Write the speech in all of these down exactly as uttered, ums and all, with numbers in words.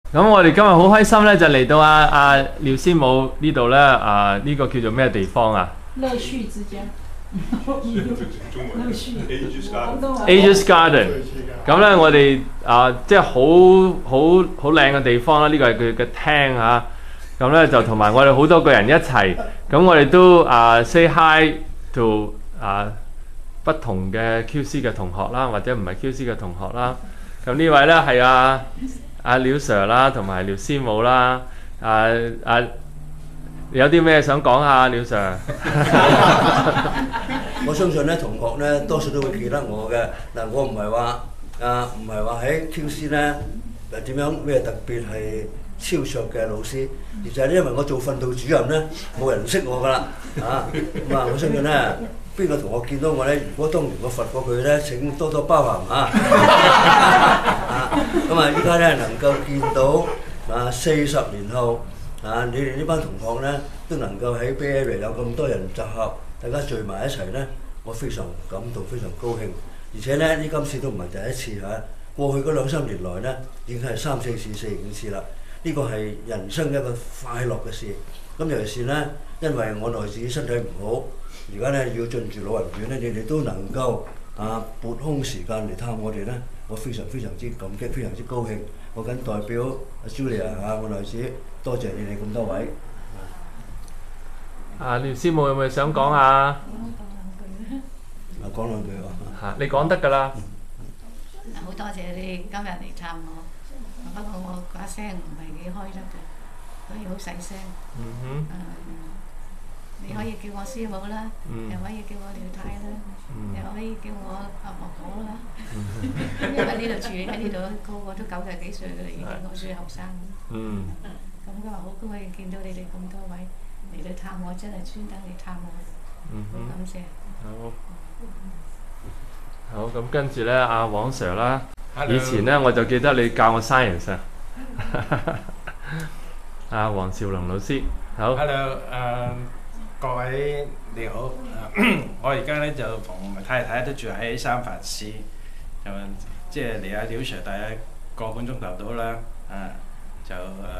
咁我哋今日好開心咧，就嚟到阿阿廖師母呢度咧，啊呢、這個叫做咩地方啊？ 樂趣之家。樂趣。 Ages Garden。咁咧，我哋啊，即係好好好靚嘅地方啦。呢、這個係佢嘅廳嚇。咁咧就同埋我哋好多個人一齊。咁我哋都啊 say hi to 啊不同嘅 Q C 嘅同學啦，或者唔係 Q C 嘅同學啦。咁呢位咧係阿阿廖 Sir 啦，同埋廖師母啦。啊啊，有啲咩想講下廖 Sir？ 我相信咧同學咧多數都會記得我嘅。嗱，我唔係話啊，唔係話喺 Q C 咧誒點樣咩特別係超卓嘅老師，而就係因為我做訓導主任咧，冇人識我㗎啦。啊咁啊，我相信咧。邊個同學見到我咧？如果當年我罰過佢咧，請多多包涵嚇。咁啊，依家咧能夠見到啊四十年後啊，你哋呢班同學咧都能夠喺 Bay Area 有咁多人集合，大家聚埋一齊咧，我非常感動，非常高興。而且咧，呢今次都唔係第一次嚇，過去嗰兩三年來咧已經係三四次、四五次啦。呢個係人生一個快樂嘅事。咁尤其是咧，因為我內自己身體唔好。而家咧要進駐老人院咧，你哋都能夠啊撥空時間嚟探我哋咧，我非常非常之感激，非常之高興。我謹代表阿 Julia 嚇我內子，多謝你哋咁多位。 啊，廖師母有冇想講啊？ 啊，講兩句喎。 嚇，你講得㗎啦。 好多謝你今日嚟探我，不過我把聲唔係幾開得嘅，所以好細聲。 嗯哼。 你可以叫我師母啦， 嗯、 又可以叫我廖太啦，嗯、又可以叫我阿婆婆啦。 嗯、 因為呢度住喺呢度，個個都九十幾歲㗎啦，已經我最後生。嗯。咁今日好高興見到你哋咁多位嚟到探我，真係專登嚟探我，好、嗯、感謝。 好。好，咁跟住咧，阿黃 Sir 啦，以前咧我就記得你教我 science 啊。阿黃兆龍老師，好。 Hello， 誒、uh,。各位你好，我而家咧就同太太都住喺三藩市，就即係離阿廖 Sir 大約個半鐘頭到啦，啊就誒誒、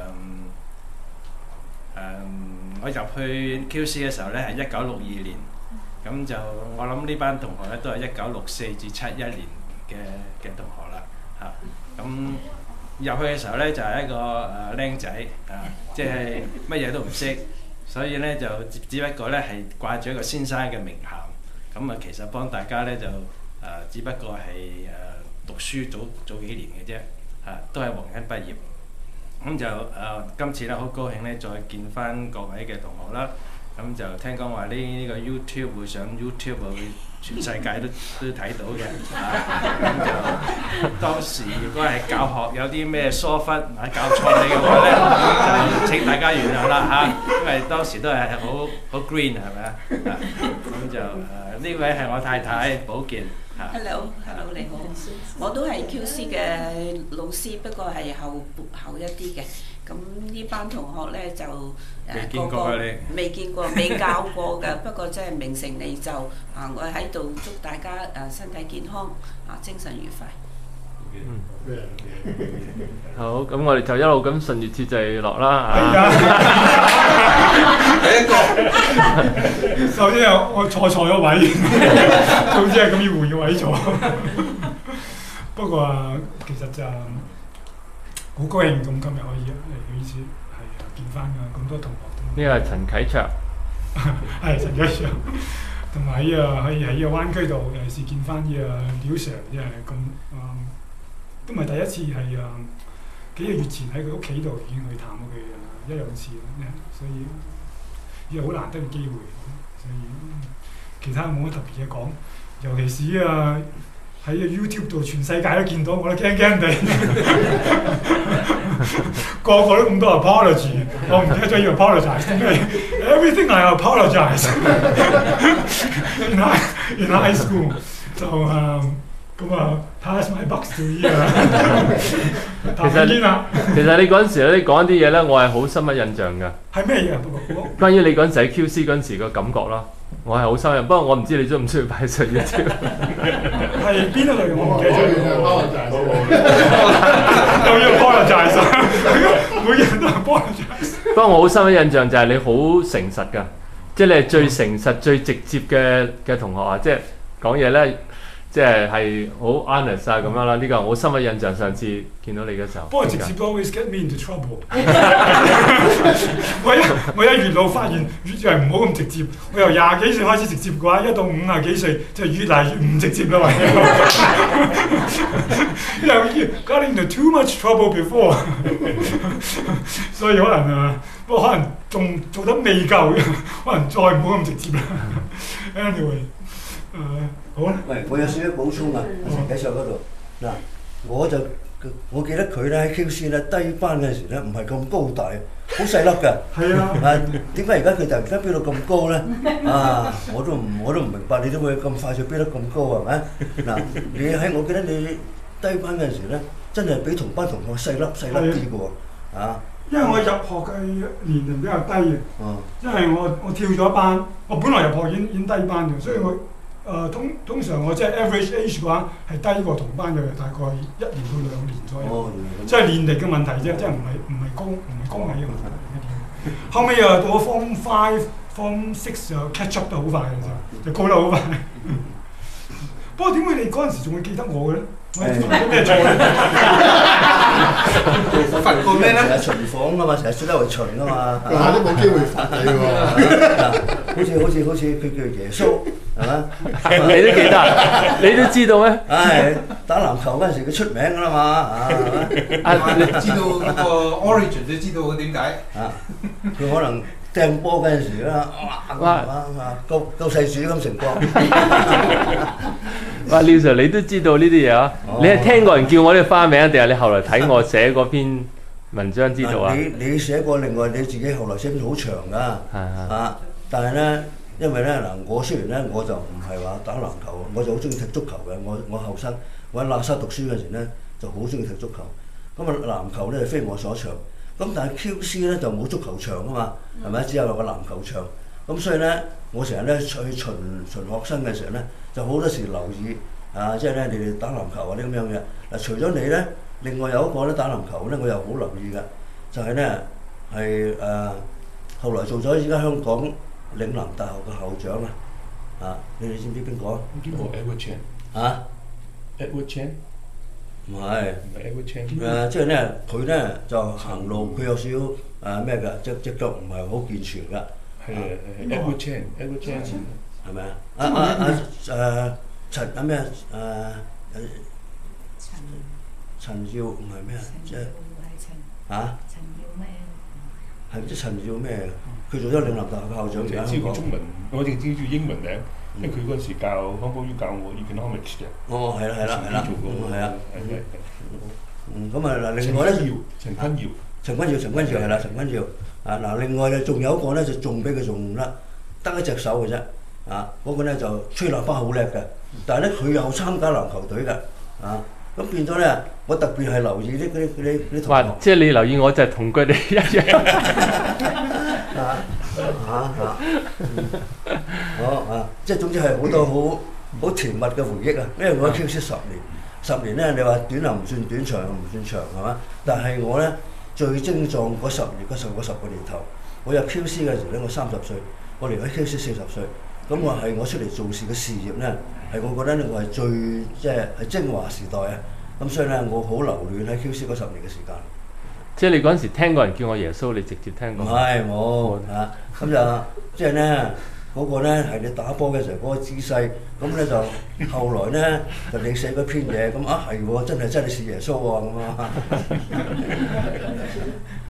嗯嗯、我入去 Q C 嘅時候咧係一九六二年，咁就我諗呢班同學咧都係一九六四至七一年嘅嘅同學啦，嚇咁入去嘅時候咧就係、是、一個誒僆仔，啊即係乜嘢都唔識。所以咧就只不過咧係掛住一個先生嘅名銜，咁啊其實幫大家咧就誒、呃、只不過係誒、呃、讀書早早幾年嘅啫，嚇、啊、都係黃恩畢業，咁就誒、呃、今次咧好高興咧再見翻各位嘅同學啦，咁就聽講話呢呢個 YouTube 會上 YouTube 會全世界都都睇到嘅，咁就當時如果係教學有啲咩疏忽或者教錯你嘅話咧，就請大家原諒啦嚇，因為當時都係好好 green 係咪啊？咁就誒呢位係我太太寶健。 Hello，Hello 你好，我都係 Q C 嘅老師，不過係後後一啲嘅。咁呢班同學咧就誒個個未見過、未教過嘅，不過真係名成利就啊！我喺度祝大家誒身體健康啊，精神愉快。 嗯，好，咁我哋就一路咁順住次序落啦第一個，首先有我錯錯咗位，總之係咁要換個位坐。不過啊，其實就好高興咁今日可以嚟呢次係見翻啊咁多同學。 呢個係陳啟卓， 係陳啟卓，同埋呢個可以喺呢個灣區度尤其是見翻呢個廖 Sir， 即係咁啊。都唔係第一次，係啊幾個月前喺佢屋企度已經去探過佢啊一兩次啦，所以呢個好難得嘅機會，所以其他冇乜特別嘢講，尤其是啊喺 YouTube 度全世界都見到，我都驚驚地，個個都咁多 apology， 我唔記得咗要 apologize， 因為 everything I apologize in high in high school 就啊。咁啊 ，pass my bucks to you 啊！其實其實你嗰陣時咧，你講啲嘢咧，我係好深刻印象㗎。 係咩嘢啊？不過關於你嗰陣時喺 Q C 嗰陣時個感覺咯，我係好深印。不過我唔知你需唔需要擺上 YouTube。 係邊一類我唔記得咗。又要 apologize， 每人都 apologize。 不過我好深嘅印象就係你好誠實㗎，即係你係最誠實、最直接嘅嘅同學啊！即係講嘢咧，即係係好 honest 啊咁樣啦。呢個我好深嘅印象，上次見到你嘅時候。 不過直接 always get me into trouble 我一我一越老發現越係唔好咁直接。我由廿幾歲開始直接嘅話，一到五廿幾歲就越嚟越唔直接啦。因為 got into too much trouble before 所以可能啊，不過可能仲做得未夠，可能再唔好咁直接啦。anyway， 誒、uh, 好啦。 喂，我有少少補充啊，陳繼上嗰度嗱，我就我記得佢咧喺 Q C 咧低班嗰陣時咧唔係咁高大，好細粒㗎。係啊。啊，點解而家佢突然間飆到咁高咧？啊，我都唔我都唔明白，你點會咁快就飆得咁高係咪？嗱，你喺我記得你低班嗰陣時咧，真係比同班同學細粒細粒啲嘅喎，啊！ 因為我入學嘅年齡比較低嘅，嗯、因為我我跳咗班，我本來入學已經已經低班嘅，所以我誒、呃、通通常我即係 average age 嘅話係低過同班嘅大概一年到兩年左右，哦、即係年齡嘅問題啫，即係唔係唔係高唔係高矮嘅問題。後尾啊到咗 form five、form six 就 catch up 得好快嘅，就高得好快。不過點解你嗰陣時仲會記得我嘅咧？我犯過咩錯咧？ 犯過咩咧？成日巡房啊嘛，成日出得嚟巡啊嘛， 嗱都冇機會罰你喎。 好似好似好似佢叫耶穌係嘛？ 你都記得，你都知道咩？ 唉，打籃球嗰陣時佢出名㗎啦嘛，啊， 你知道嗰個 origin， 你知道點解？ 啊，佢可能掟波嗰陣時啦，哇哇救救世主咁成功。 哇，廖 Sir 你都知道呢啲嘢啊？哦、你係聽過人叫我啲花名，定係你後來睇我寫嗰篇文章知道啊？ 你你寫過，另外你自己後來寫篇好長㗎，啊！但係咧，因為咧嗱，我雖然咧我就唔係話打籃球，我就好中意踢足球嘅。我我後生我喺喇沙讀書嗰時咧，就好中意踢足球。咁啊籃球咧非我所長。咁但係 Q C 咧就冇足球場啊嘛，係咪？只有個籃球場。咁所以咧，我成日咧去巡巡學生嘅時候咧，就好多時留意啊，即係咧你哋打籃球啊啲咁樣嘅。嗱，除咗你咧，另外有一個咧打籃球咧，我又好留意嘅，就係咧係誒後來做咗依家香港嶺南大學嘅校長啊！啊，你哋知唔知邊個啊？ 我 Edward Chan 啊 ，Edward Chan 唔係， 唔係 Edward Chan 誒，即係咧佢咧就行路，佢有少少誒咩㗎，隻隻腳唔係好健全㗎。 係係 Edward Chan，Edward Chan 係咪啊？啊啊啊誒陳啊咩誒陳陳耀唔係咩啊？即係嚇？陳耀咩？係即係陳耀咩？佢做咗嶺南大學校長嘅。 我淨係知佢中文，我淨係知佢英文名，因為佢嗰陣時教香港要教我 economics 嘅。 哦，係啦係啦係啦，係啊。嗯，咁啊嗱，另外咧， 陳坤耀， 陳坤耀，陳坤耀係啦，陳坤耀。啊嗱，另外咧仲有一個咧就仲比佢仲叻，得一隻手嘅啫。啊，嗰個咧就吹喇叭好叻嘅，但係咧佢又參加籃球隊嘅。啊，咁變咗咧，我特別係留意啲嗰啲嗰啲啲同學。 即係你留意我就係同佢哋一樣。 啊啊啊！好啊，即係總之係好多好好甜蜜嘅回憶啊！因為我喺 Q C 十年，十年咧你話短又唔算短，長又唔算長，係嘛？但係我咧最精壯嗰十年嗰十嗰十個年頭，我入 Q C 嘅時候咧，我三十歲，我離開 Q C 四十歲，咁我係我出嚟做事嘅事業咧，係我覺得我係最即係係精華時代啊！咁所以咧，我好留戀喺 Q C 嗰十年嘅時間。 即係你嗰陣時聽過人叫我耶穌，你直接聽過？ 唔係冇嚇，咁就即係咧嗰個咧係你打波嘅時候嗰個姿勢，咁咧就後來咧就你寫嗰篇嘢，咁啊係喎，真係真係似耶穌喎咁啊！